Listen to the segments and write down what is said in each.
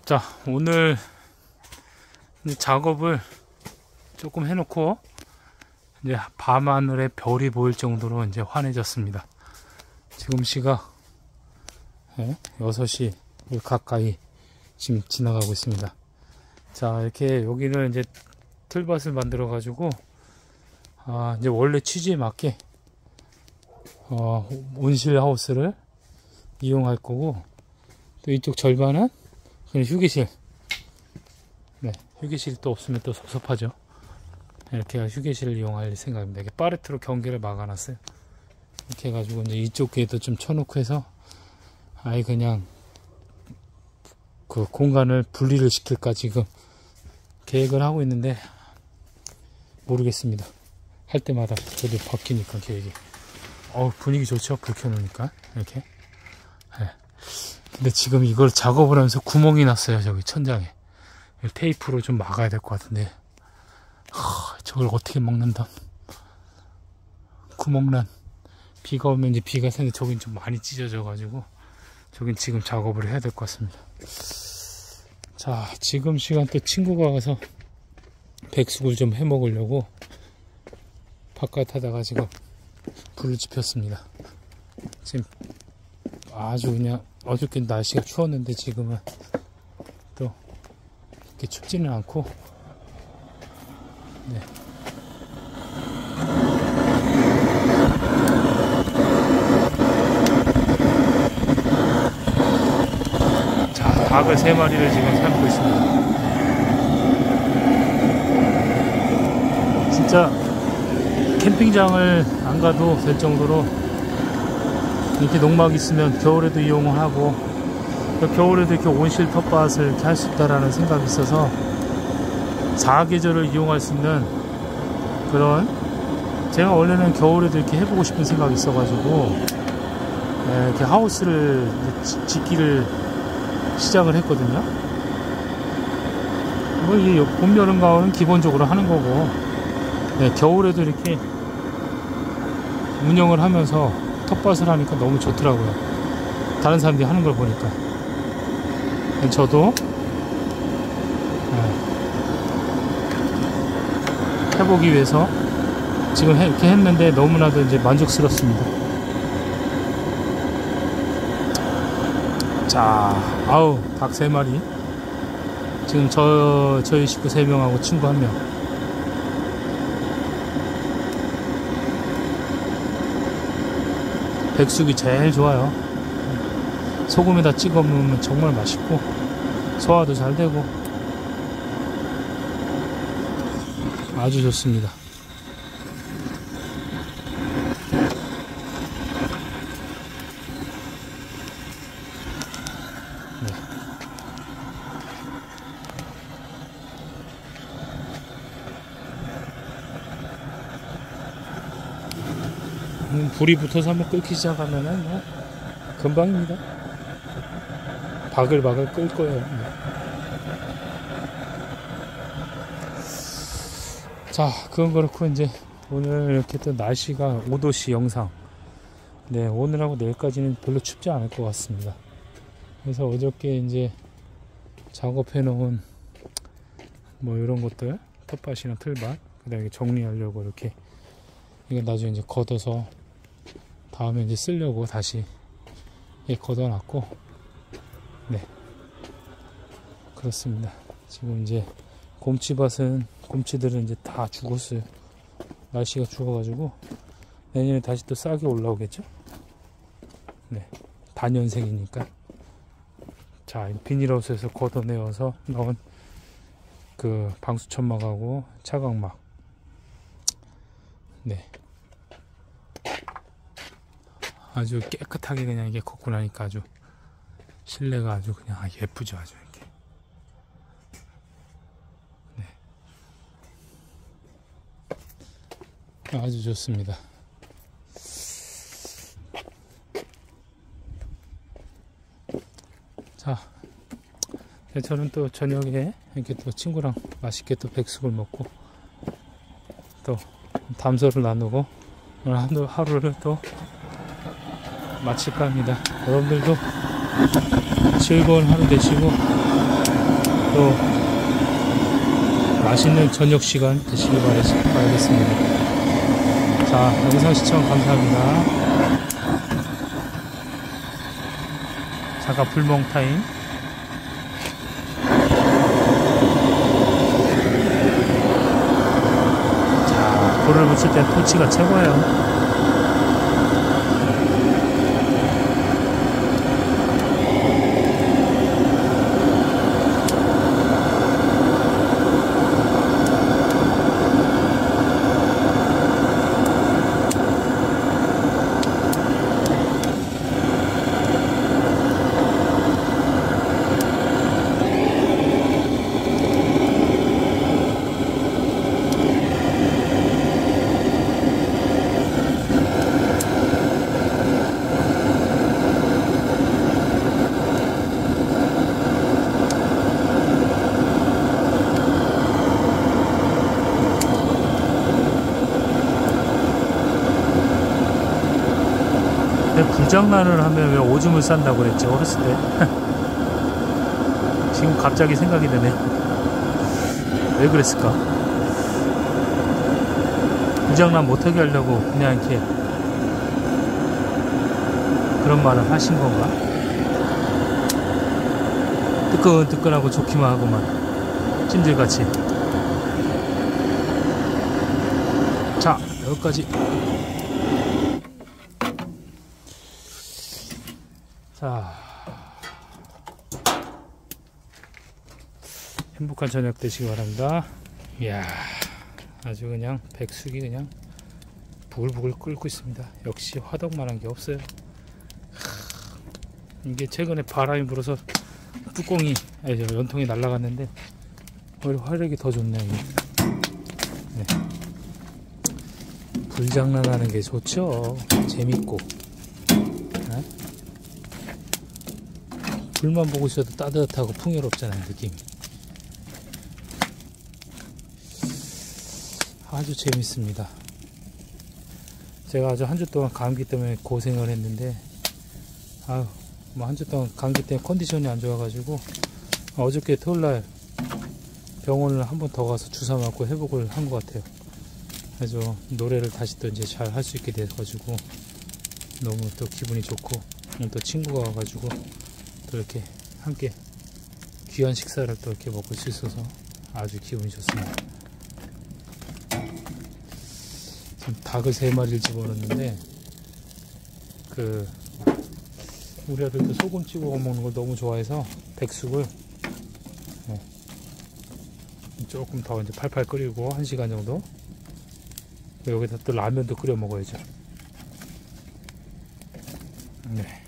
자, 오늘 이제 작업을 조금 해놓고 이제 밤하늘에 별이 보일 정도로 이제 환해졌습니다. 지금 시각 6시 가까이 지금 지나가고 있습니다. 자, 이렇게 여기는 이제 틀밭을 만들어 가지고 이제 원래 취지에 맞게 온실 하우스를 이용할 거고, 또 이쪽 절반은 그냥 휴게실. 네, 휴게실 또 없으면 또 섭섭하죠. 이렇게 휴게실을 이용할 생각입니다. 이렇게 파레트로 경계를 막아놨어요. 이렇게 해가지고 이제 이쪽 궤도 좀 쳐놓고 해서 아예 그냥 그 공간을 분리를 시킬까 지금 계획을 하고 있는데 모르겠습니다. 할 때마다 저도 바뀌니까 계획이. 분위기 좋죠? 불 켜놓으니까 이렇게. 네. 근데 지금 이걸 작업을 하면서 구멍이 났어요. 저기 천장에. 테이프로 좀 막아야 될 것 같은데 저걸 어떻게 막는다. 구멍난. 비가 오면 이제 비가 새는데 저긴 좀 많이 찢어져 가지고 저긴 지금 작업을 해야 될 것 같습니다. 자, 지금 시간 또 친구가 와서 백숙을 좀 해 먹으려고 바깥 하다가 지금 불을 지폈습니다. 지금 아주 그냥 어저께 날씨가 추웠는데 지금은 또 이렇게 춥지는 않고. 네. 자, 닭을 3마리를 지금 삶고 있습니다. 진짜 캠핑장을 안 가도 될 정도로 이렇게 농막 있으면 겨울에도 이용을 하고, 겨울에도 이렇게 온실 텃밭을 이렇게 할 수 있다라는 생각이 있어서 4계절을 이용할 수 있는 그런, 제가 원래는 겨울에도 이렇게 해보고 싶은 생각이 있어가지고 이렇게 하우스를 짓기를 시작을 했거든요. 뭐 이게 봄, 여름, 가을은 기본적으로 하는 거고, 겨울에도 이렇게 운영을 하면서 텃밭을 하니까 너무 좋더라고요. 다른 사람들이 하는 걸 보니까. 저도 해보기 위해서 지금 이렇게 했는데 너무나도 이제 만족스럽습니다. 자, 닭 3마리. 지금 저희 식구 3명하고 친구 1명. 백숙이 제일 좋아요. 소금에다 찍어 먹으면 정말 맛있고 소화도 잘 되고 아주 좋습니다. 네. 불이 붙어서 한번 끓기 시작하면은 뭐 금방입니다. 바글바글 끓 거예요. 자, 그건 그렇고 이제 오늘 이렇게 또 날씨가 5도씨 영상. 네, 오늘하고 내일까지는 별로 춥지 않을 것 같습니다. 그래서 어저께 이제 작업해 놓은 뭐 이런 것들, 텃밭이나 틀밭, 그다음에 정리하려고 이렇게 이거 나중에 이제 걷어서 다음에 이제 쓰려고 다시 걷어놨고, 네, 그렇습니다. 지금 이제 곰치들은 이제 다 죽었어요. 날씨가 추워가지고 내년에 다시 또 싹이 올라오겠죠. 네, 단연생이니까. 자, 비닐하우스에서 걷어내어서 넣은 그 방수천막하고 차광막. 네, 아주 깨끗하게 그냥 이게 걷고 나니까 아주 실내가 아주 그냥 예쁘죠. 아주 이렇게. 네, 아주 좋습니다. 자, 저는 또 저녁에 이렇게 또 친구랑 맛있게 또 백숙을 먹고 또 담소를 나누고 오늘 하루를 또 마칠까 합니다. 여러분들도 즐거운 하루 되시고 또 맛있는 저녁 시간 되시길 바라겠습니다. 자, 영상 시청 감사합니다. 잠깐 불멍 타임. 자, 불을 붙일 때 토치가 최고예요. 불장난을 하면 왜 오줌을 싼다고 그랬지, 어렸을 때. 지금 갑자기 생각이 드네. 왜 그랬을까? 불장난 못하게 하려고 그냥 이렇게 그런 말을 하신 건가? 뜨끈뜨끈하고 좋기만 하고만 찜질같이. 자, 여기까지. 자, 행복한 저녁 되시기 바랍니다. 이야, 아주 그냥 백숙이 그냥 부글부글 끓고 있습니다. 역시 화덕만한 게 없어요. 이게 최근에 바람이 불어서 뚜껑이, 연통이 날아갔는데 오히려 화력이 더 좋네요. 이게. 네. 불장난하는 게 좋죠. 재밌고. 네? 불만 보고 있어도 따뜻하고 풍요롭잖아요, 느낌이. 아주 재밌습니다. 제가 아주 한 주 동안 감기 때문에 고생을 했는데, 뭐 한 주 동안 감기 때문에 컨디션이 안 좋아가지고, 어저께 토요일날 병원을 한 번 더 가서 주사 맞고 회복을 한 것 같아요. 그래서 노래를 다시 또 이제 잘 할 수 있게 돼가지고, 너무 또 기분이 좋고, 또 친구가 와가지고, 또 이렇게 함께 귀한 식사를 또 이렇게 먹을 수 있어서 아주 기분이 좋습니다. 지금 닭을 3마리를 집어넣었는데, 우리 아들도 소금 찍어 먹는 걸 너무 좋아해서 백숙을 조금 더 이제 팔팔 끓이고 1시간 정도, 여기다 또 라면도 끓여 먹어야죠. 네.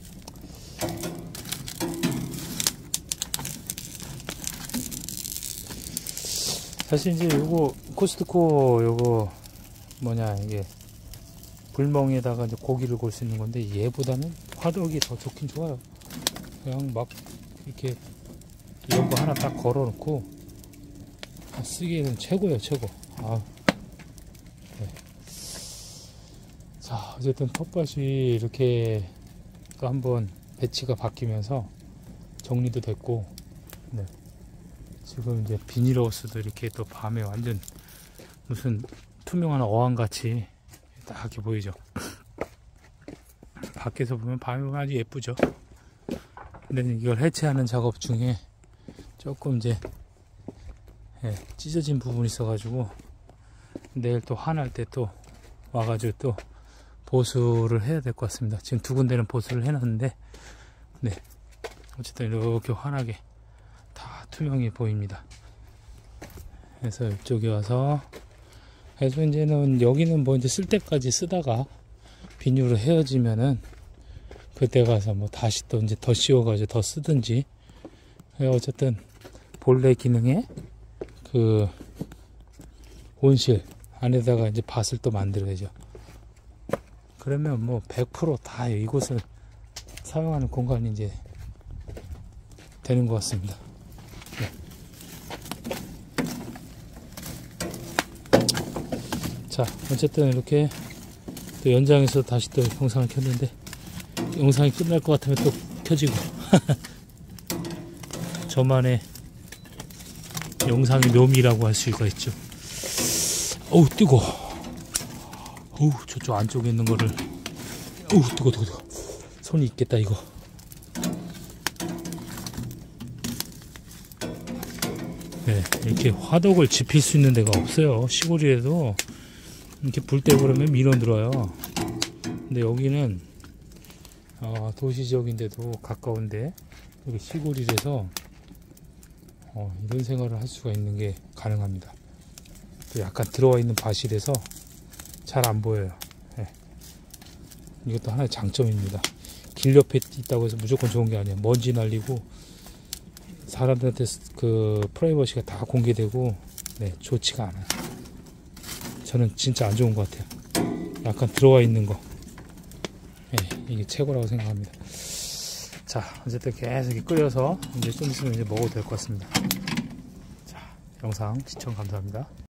사실 이제 요거 코스트코 요거 이게 불멍에다가 이제 고기를 구울 수 있는 건데, 얘보다는 화덕이 더 좋긴 좋아요. 그냥 막 이렇게 이런 거 하나 딱 걸어 놓고 쓰기에는 최고예요, 최고. 네. 자, 어쨌든 텃밭이 이렇게 또 한번 배치가 바뀌면서 정리도 됐고, 네. 지금 이제 비닐하우스도 이렇게 또 밤에 완전 무슨 투명한 어항같이 딱 이렇게 보이죠. 밖에서 보면 밤에 보면 아주 예쁘죠. 근데 이걸 해체하는 작업 중에 조금 이제 찢어진 부분이 있어가지고, 내일 또 화날 때 또 와가지고 또 보수를 해야 될 것 같습니다. 지금 2군데는 보수를 해놨는데, 네, 어쨌든 이렇게 환하게 다 투명해 보입니다. 그래서 이쪽에 와서 해서 이제는 여기는 뭐 이제 쓸 때까지 쓰다가 비닐로 헤어지면은 그때 가서 뭐 다시 또 이제 더 씌워가지고 더 쓰든지. 어쨌든 본래 기능에 그 온실 안에다가 이제 밭을 또 만들어야죠. 그러면 뭐 100% 다 이곳을 사용하는 공간이 이제 되는 것 같습니다. 네. 자, 어쨌든 이렇게 또 연장해서 다시 또 영상을 켰는데, 영상이 끝날 것 같으면 또 켜지고 저만의 영상의 묘미라고 할 수가 있죠. 어우 뜨거. 어우 저쪽 안쪽에 있는 거를 어우 뜨거. 손이 있겠다 이거. 네, 이렇게 화덕을 지필 수 있는 데가 없어요. 시골이라도 이렇게 불 때 그러면 민원 들어요. 근데 여기는 도시 지역인데도 가까운데 여기 시골이라서 이런 생활을 할 수가 있는 게 가능합니다. 또 약간 들어와 있는 밭이라서 잘 안 보여요. 네. 이것도 하나의 장점입니다. 길 옆에 있다고 해서 무조건 좋은 게 아니에요. 먼지 날리고 사람들한테 그 프라이버시가 다 공개되고 네, 좋지가 않아요. 저는 진짜 안 좋은 것 같아요. 약간 들어와 있는 거 네, 이게 최고라고 생각합니다. 자 어쨌든 계속 이렇게 끓여서 이제 좀 있으면 이제 먹어도 될 것 같습니다. 자 영상 시청 감사합니다.